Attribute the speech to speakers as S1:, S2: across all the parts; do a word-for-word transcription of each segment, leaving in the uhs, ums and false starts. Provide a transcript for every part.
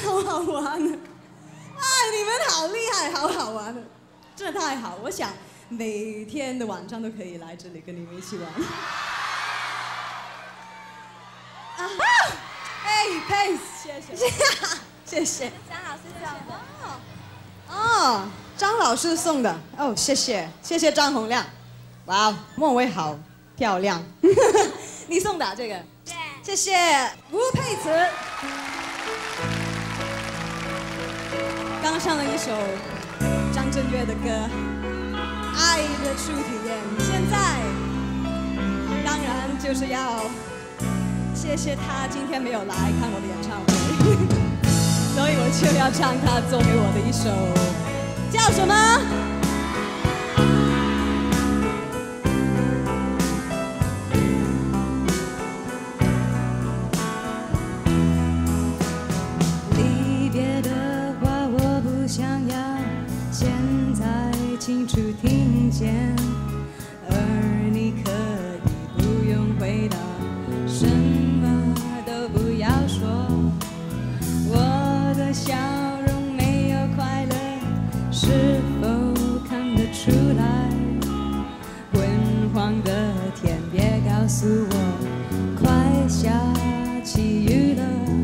S1: 好好玩啊！哎，你们好厉害，好好玩啊！真的太好，我想每天的晚上都可以来这里跟你们一起玩。啊！哎 ，Pace， 谢谢，谢谢。
S2: 张老师送的。
S1: 哦，张老师送的哦，谢谢，谢谢张洪亮。哇哦，莫文蔚好漂亮。你送的、啊、这个，谢谢吴佩慈。刚唱了一首张震岳的歌《爱的初体验》，现在当然就是要谢谢他今天没有来看我的演唱会，所以我就要唱他做给我的一首，叫什么？
S3: 离别的话我不想要现在清楚听见，而你可以不用回答，什么都不要说。我的笑容没有快乐，是否看得出来？昏黄的天，别告诉我快下起雨了。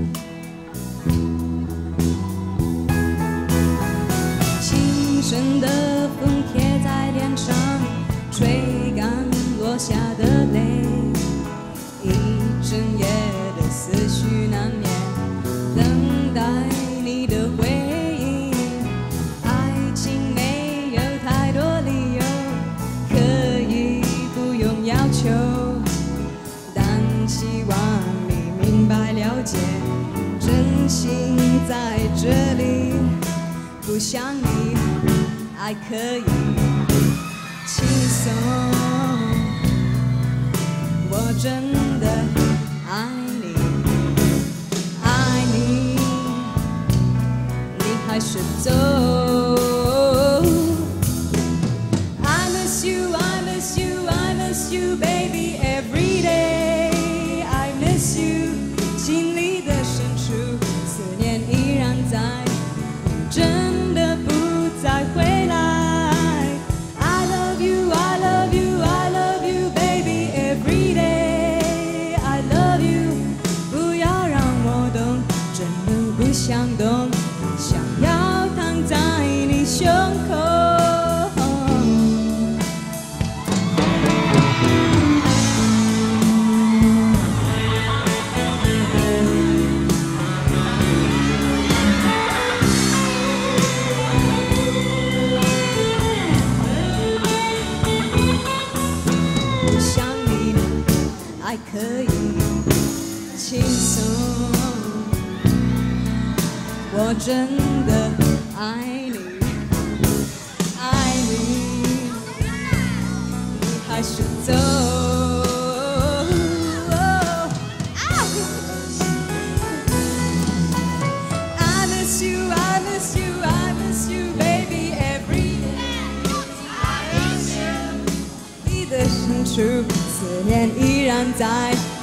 S3: 清晨的风贴在脸上，吹干落下的泪，一整夜的思绪难眠，等待你的回应。爱情没有太多理由，可以不用要求，但希望你明白了解，真心在这里，不像你爱可以轻松。我真的爱你，爱你，你还是走。I miss you, I miss you, I miss you, baby, every day. I miss you， 心里的深处，思念依然在，真的不再回来。I love you, I love you, I love you, baby, every day. I love you， 不要让我懂，真的不想懂，想要躺在你胸口。不像你爱可以轻松，我真的爱你，爱你，你还是走。I miss you, I miss you, I miss you, baby, every day. 你的深处，思念依然在。